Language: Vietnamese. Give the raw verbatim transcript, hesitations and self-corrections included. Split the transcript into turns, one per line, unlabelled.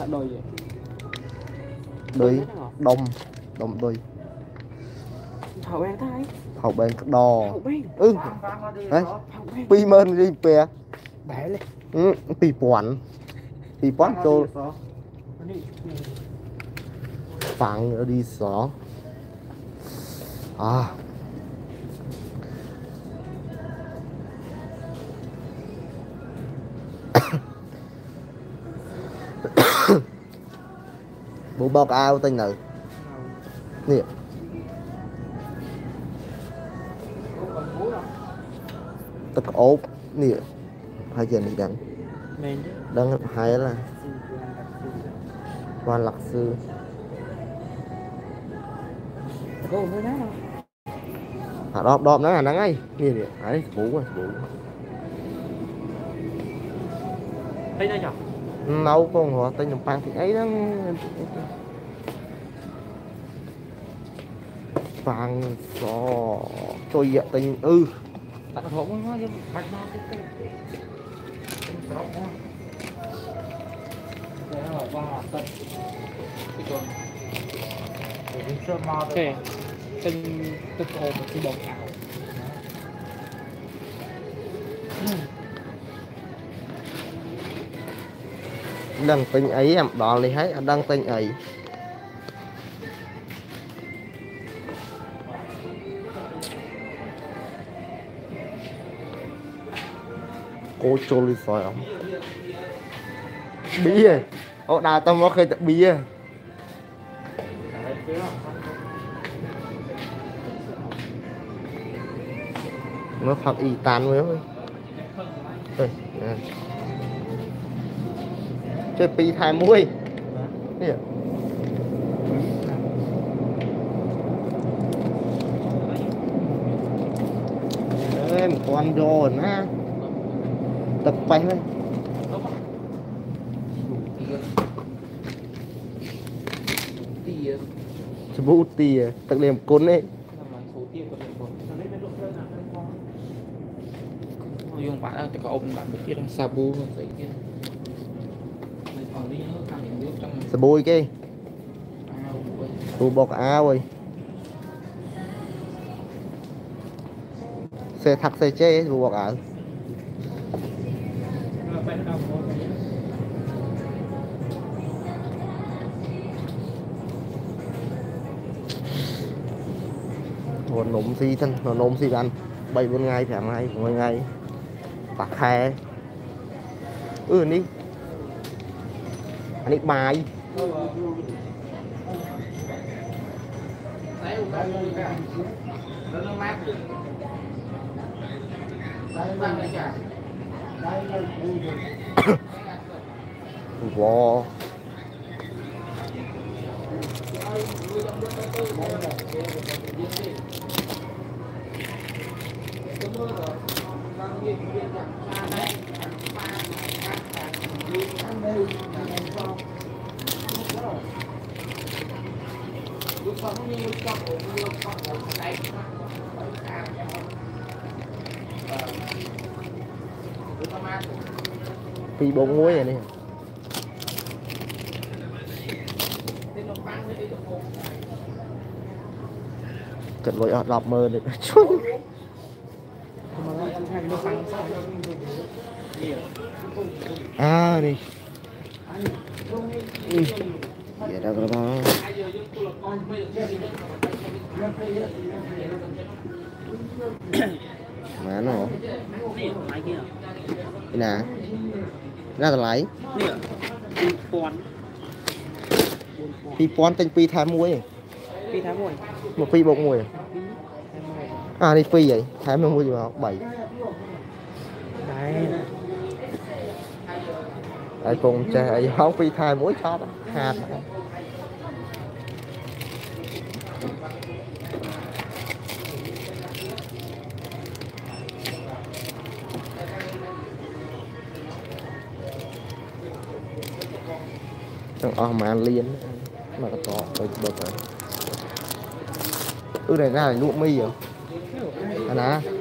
đôi
đôi đông đông đôi
thầu bên thay
thầu bên đò ừ đấy
bên
pi mơn đi bè
để lên
ừ pi quán pi quán cho phẳng ở đi xó à bố bọc ao tên nào nè tất ốp nè hai chuyện này đắng đắng hay là quan lạc sư à đọp đọp nó là nắng ấy nè nè ấy bố quá bố
đây đây nhở
nấu con họ tên nhầm pan thì ấy đó vàng sò tôi dạ tình ư
bạn có không nói chứ bạn nói cái cái cái tên tức ôm một cái bông ảo
đăng tin ấy em đón đi hết đăng tin ấy cô cho đi soi ông bia ô đào tao có khi tập bia nó phạt y tàn với ơi chơi pi hai mươi nè em con rồi na tập bay thôi bút tìa tật liềm côn ấy
dùng bạn là có ôm bạn một kia đang sabu
sờ bôi cái tụ bọc áo ơi xe thật xe chế tụ bọc áo còn nôm xì thân nó nôm xì ăn bay bốn ngày phải ngày mỗi ngày bạc hè ừ đi anh đi bài wow phi bốn muối rồi nè cật lội ở lọp mơ được à đi vậy đâu có bao mà nó cái nè ra là lấy pi pon tên pi thái muối
pi thái muối
một pi bột muối à đi phi vậy thái muối gì mà bảy
đấy
ai cùng chơi không phi thái muối cho đó hạt thằng o mà liên mà có to rồi bật rồi ừ này ra là lụa mi rồi à nè